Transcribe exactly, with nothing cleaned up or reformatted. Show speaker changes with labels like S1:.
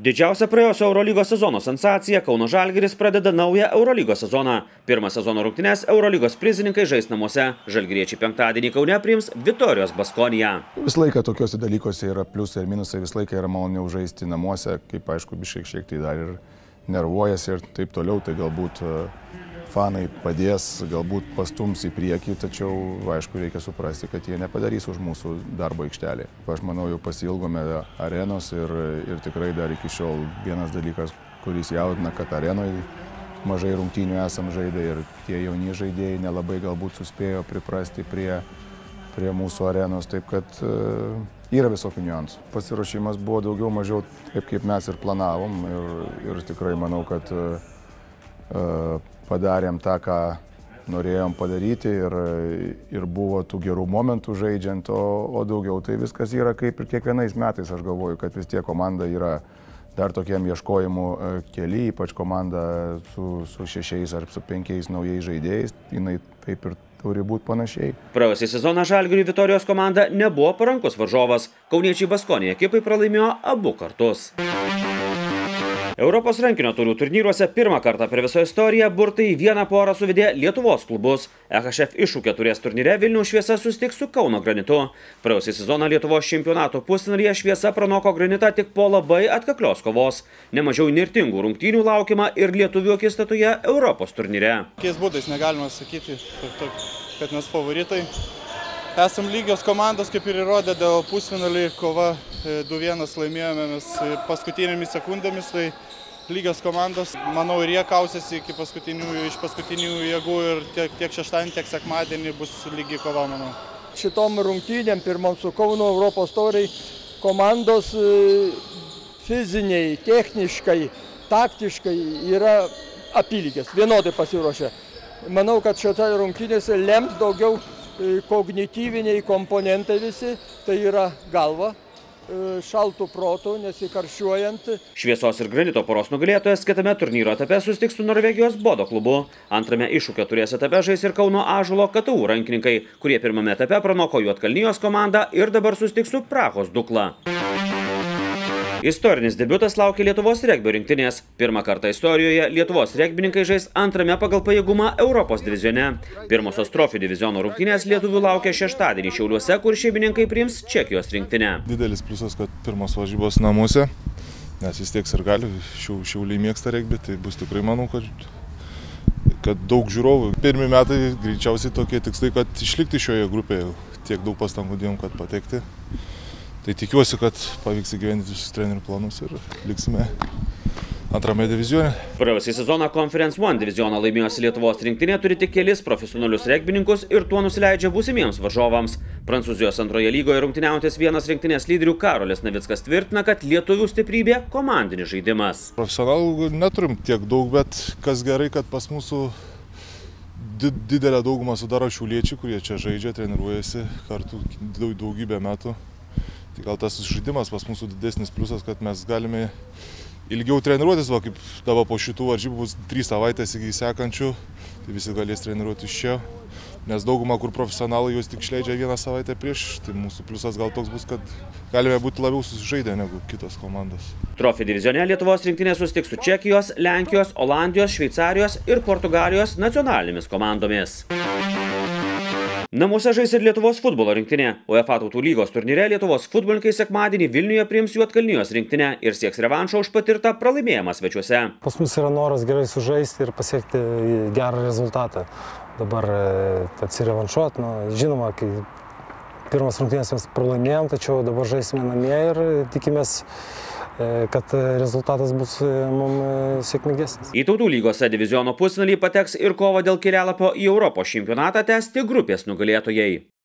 S1: Didžiausia praėjusio Eurolygos sezono sensacija Kauno Žalgiris pradeda naują Eurolygos sezoną. Pirmą sezono rungtynes Eurolygos prizininkai žais namuose. Žalgiriečiai penktadienį Kaune priims Vitorijos Baskoniją.
S2: Visą laiką tokiuose dalykuose yra pliusai ir minusai, visą laiką yra maloniau žaisti namuose, kaip aišku, šiek šiek tai dar ir nervuojasi ir taip toliau, tai galbūt fanai padės, galbūt pastums į priekį, tačiau aišku reikia suprasti, kad jie nepadarys už mūsų darbo aikštelį. Aš manau, jau pasiilgome arenos ir, ir tikrai dar iki šiol vienas dalykas, kuris jaudina, kad arenoje mažai rungtynių esam žaidę ir tie jauni žaidėjai nelabai galbūt suspėjo priprasti prie, prie mūsų arenos, taip kad uh, yra visokių niuansų. Pasiruošimas buvo daugiau mažiau taip, kaip mes ir planavom ir, ir tikrai manau, kad uh, uh, padarėm tą, ką norėjom padaryti ir, ir buvo tų gerų momentų žaidžiant, o, o daugiau tai viskas yra kaip ir kiekvienais metais. Aš galvoju, kad vis tiek komanda yra dar tokiam ieškojimų kely, ypač komanda su, su šešiais ar su penkiais naujais žaidėjais, jinai taip ir turi būti panašiai.
S1: Praėjusį sezoną Žalgiriui Vitorijos komanda nebuvo parankus varžovas. Kauniečiai Baskonija ekipai pralaimėjo abu kartus. Europos rankinio taurių turnyruose pirmą kartą per visą istoriją burtai į vieną porą suvedė Lietuvos klubus. E H F iššūkio taurės turnyre Vilniaus Šviesa susitiks su Kauno Granitu. Praėjusį sezoną Lietuvos čempionato pusfinalyje Šviesa pranoko Granitą tik po labai atkaklios kovos. Nemažiau nirtingų rungtynių laukiama ir lietuvių akistatoje Europos turnyre.
S3: Kokiais būdais negalima sakyti, kad mes favoritai. Esam lygios komandos, kaip ir įrodė dėl pusfinalį, kova du vienas laimėjome mes paskutinėmis sekundėmis, tai lygios komandos, manau, ir jie kausėsi iki paskutinių, iš paskutinių jėgų ir tiek, tiek šeštadienį, tiek sekmadienį bus lygi kova, manau.
S4: Šitom rungtynėm, pirmam su Kauno Europos tauriai, komandos fiziniai, techniškai, taktiškai yra apylygės, vienodai pasiruošę. Manau, kad šiose rungtynėse lems daugiau kognityviniai komponentai visi, tai yra galva, šaltų protų, nesikarščiuojant.
S1: Šviesos ir Granito poros nugalėtojas kitame turnyro etape susitiks su Norvegijos Bodo klubu. Antrame iššūkio turės etape žais ir Kauno Ąžuolo K T U rankininkai, kurie pirmame etape pranoko Juodkalnijos komandą ir dabar susitiks su Prahos Dukla. Istorinis debiutas laukia Lietuvos regbio rinktinės. Pirmą kartą istorijoje Lietuvos regbininkai žais antrame pagal pajėgumą Europos divizione. Pirmosios trofėjų diviziono rungtynės lietuvių laukia šeštadienį Šiauliuose, kur šeimininkai priims Čekijos rinktinę.
S5: Didelis pliusas, kad pirmos varžybos namuose, nes vis tiek sirgalių Šiauliai mėgsta regbį, tai bus tikrai, manau, kad, kad daug žiūrovų. Pirmi metai greičiausiai tokie tikslai, kad išlikti šioje grupėje, tiek daug pastangų dėjom, kad patekti. Tai tikiuosi, kad pavyks įgyvendinti visus trenerių planus ir liksime antrame divizione.
S1: Praėjusį sezoną Conference One divizioną laimėjusi Lietuvos rinktinė turi tik kelis profesionalius regbininkus ir tuo nusileidžia būsimiems varžovams. Prancūzijos antroje lygoje rungtyniaujantis vienas rinktinės lyderių Karolis Navickas tvirtina, kad lietuvių stiprybė komandinis žaidimas.
S5: Profesionalų neturim tiek daug, bet kas gerai, kad pas mūsų didelę daugumą sudaro šiauliečiai, kurie čia žaidžia, treniruojasi kartu daugybę metų. Tai gal tas žaidimas pas mūsų didesnis pliusas, kad mes galime ilgiau treniruotis, va, kaip dabar po šitų varžybų bus trys savaitės iki sekančių, tai visi galės treniruotis čia, nes dauguma, kur profesionalai juos tik išleidžia vieną savaitę prieš, tai mūsų pliusas gal toks bus, kad galime būti labiau susižaidę negu kitos komandos.
S1: Trofėjų divizione Lietuvos rinktinė susitiks su Čekijos, Lenkijos, Olandijos, Šveicarijos ir Portugalijos nacionalinėmis komandomis. Namuose žais ir Lietuvos futbolo rinktinė. UEFA Tautų lygos turnyre Lietuvos futbolininkai sekmadienį Vilniuje priims Juodkalnijos rinktinę ir sieks revanšo už patirtą pralaimėjimą svečiuose.
S6: Pas mus yra noras gerai sužaisti ir pasiekti gerą rezultatą. Dabar atsirevanšuot, nu, žinoma, kai pirmas rungtynės mes pralaimėjom, tačiau dabar žaisime namie ir tikimės, kad rezultatas bus mums sėkmingesnis.
S1: Į Tautų lygose diviziono pusfinalį pateks ir kova dėl kelialapio į Europos čempionatą tęs tik grupės nugalėtojai.